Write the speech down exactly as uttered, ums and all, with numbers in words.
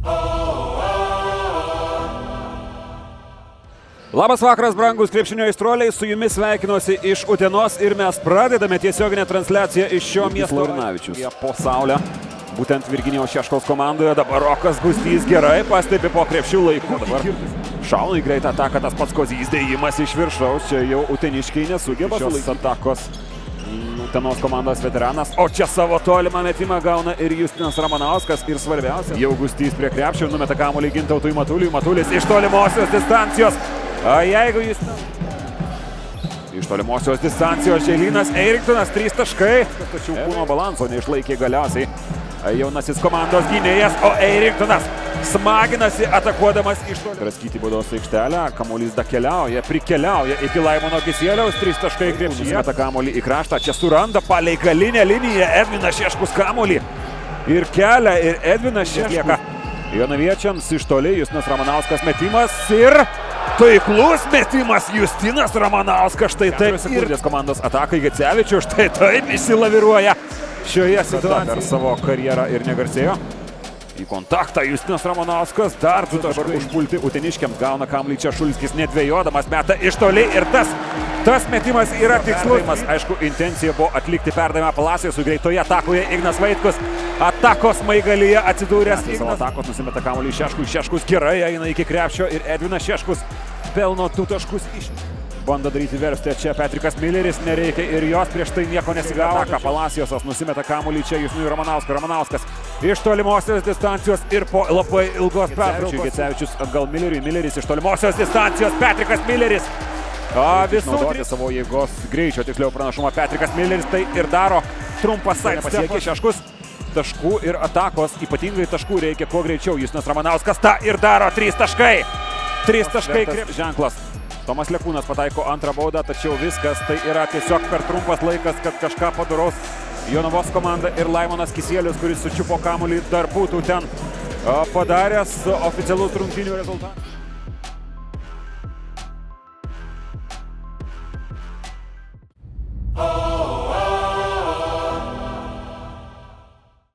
Labas vakaras, brangus krepšinio aistruoliai, su jumis sveikinuosi iš Utenos ir mes pradedame tiesioginę transliaciją iš šio miesto. Laurinavičius po saulę, būtent Virginijaus Šeškaus komandoje, dabar Rokas Gustys gerai pastebi po krepšių laikų. Dabar šauna į greitą ataką, tas pats Kozys dėjimas iš viršaus, čia jau uteniškiai nesugeba šios atakos. Utenos komandos veteranas, o čia savo tolimą metimą gauna ir Justinas Ramanauskas ir svarbiausia, jau Gustys prie krepšio numeta kamuolį Gintautui Matuliui, Matulis iš tolimosios distancijos. A jeigu jis... Iš tolimosios distancijos Želynas Eiriktonas, trys taškai. Tačiau kūno balanso neišlaikė galiausiai jaunasis komandos gynėjas, o Eiriktonas smaginasi atakuodamas iš toli. Draskyti baudos aikštelę, kamuolys da keliauja, prikeliauja iki Laimono Kisieliaus, trys taškai krepšyje. Nusimeta kamuolį į kraštą, čia suranda palei galinę liniją Edvinas Šeškus kamuolį. Ir kelia, ir Edvinas Šeškus. Jonaviečiams iš toli Justinas Ramanauskas metimas ir... Taiklus metimas Justinas Ramanauskas, štai taip. Sekundės komandos atakai Gecevičių, štai taip išsilaviruoja šioje situacijoje. Per savo karjerą ir negarsėjo. Į kontaktą Justinas Ramanauskas, dar du taškai užpulti uteniškiams, gauna kamuolį čia Šulskis nedvejodamas, meta iš toli ir tas, tas metimas yra tikslus. Aišku, intencija buvo atlikti perdavimą Palacijos, su greitoje atakoje Ignas Vaitkus. Atakos maigalyje atsidūręs Ignas. Savo atakos nusimeta kamuolį Šeškui, Šeškus gerai eina iki krepšio ir Edvinas Šeškus pelno du taškus iš. Bando daryti verstę čia Patrikas Milleris, nereikia ir jos prieš tai nieko nesigavo. Palacijosas nusimeta kamuolį čia Justinui Ramanauskas. Ramanauskas iš tolimosios distancijos ir po labai ilgos pertraukos. Gecevičius atgal Milleriui, Milleris iš tolimosios distancijos, Patrikas Milleris. Visų naudoti savo jėgos greičio, tiksliau pranašumą Patrikas Milleris tai ir daro. Trumpas pasiekė Šeškus. Taškų ir atakos, ypatingai taškų reikia kuo greičiau. Justinas Ramanauskas tą ir daro, trys taškai. Trys taškai ženklas. Tomas Lekūnas pataiko antrą baudą, tačiau viskas tai yra tiesiog per trumpas laikas, kad kažką padaros Jonavos komanda ir Laimonas Kisielius, kuris sučiupo kamuolį, dar būtų ten padaręs oficialus rungtynių rezultatą.